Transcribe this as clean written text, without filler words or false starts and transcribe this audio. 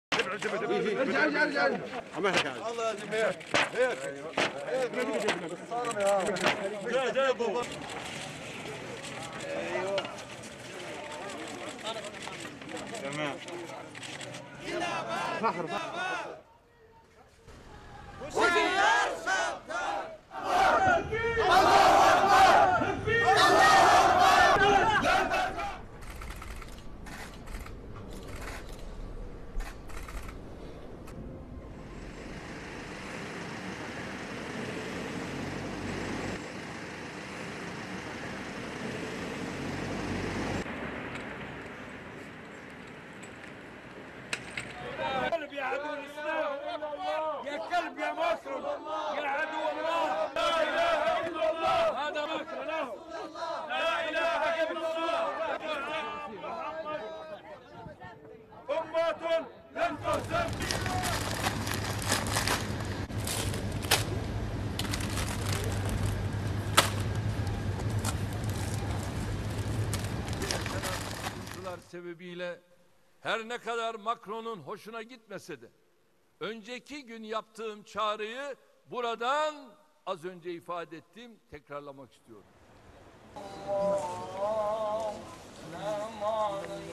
ارجع ارجع ارجع. الله يا جماعه هيك صاروا يا جاي بابا. ايوه تمام. فخر يا عدو الإسلام، يا كلب يا مكرم، يا عدو الله، لا إله إلا الله، هذا مكر له، لا إله إلا الله، محمد أمة لن تهزم. Sebebiyle her ne kadar Macron'un hoşuna gitmese de önceki gün yaptığım çağrıyı buradan az önce ifade ettim, tekrarlamak istiyorum.